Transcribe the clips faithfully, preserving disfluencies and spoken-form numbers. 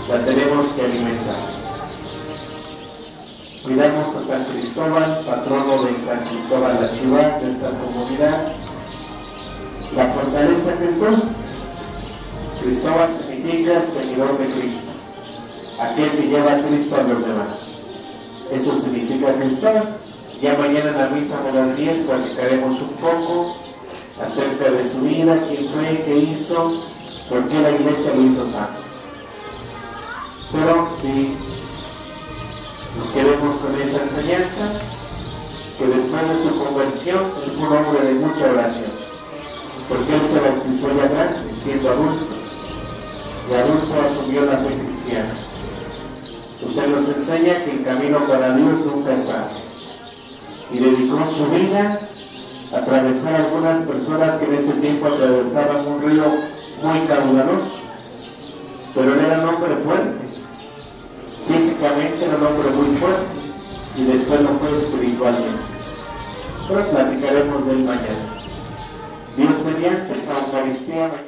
la tenemos que alimentar. Cuidamos a San Cristóbal, patrono de San Cristóbal La Chiva, de esta comunidad. La fortaleza del pueblo. Cristóbal significa seguidor de Cristo, aquel que lleva a Cristo a los demás. Eso significa Cristóbal. Ya mañana en la misa a las diez platicaremos un poco acerca de su vida, quién fue, qué hizo, por qué la iglesia lo hizo santo. Pero si nos quedemos con esa enseñanza, que después de su conversión él fue un hombre de mucha oración, porque él se bautizó ya grande, siendo adulto, y adulto asumió la fe cristiana. Usted nos enseña que el camino para Dios nunca es tarde, y dedicó su vida a atravesar a algunas personas que en ese tiempo atravesaban un río muy caudaloso, pero él era un hombre fuerte, físicamente era un hombre muy fuerte, y después lo fue espiritualmente. Pero platicaremos de él mañana. Dios mediante, la Eucaristía mañana.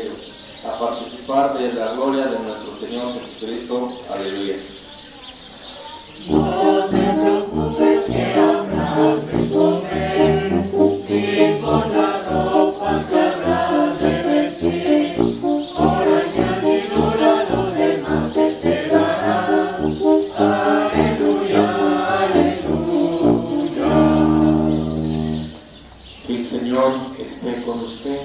derecho a participar de la gloria de nuestro Señor Jesucristo. Aleluya. No te preocupes que habrá de comer y con la ropa que habrás de vestir, por añadidura lo demás se te dará. Aleluya, aleluya. Que el Señor esté con usted.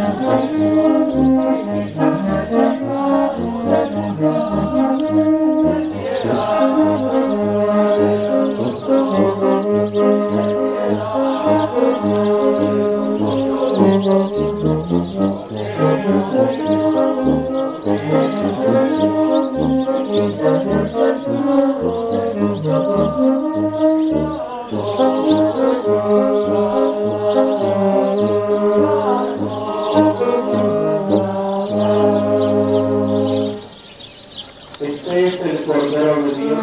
Este es el Cordero de Dios.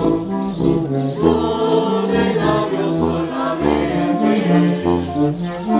Thank you.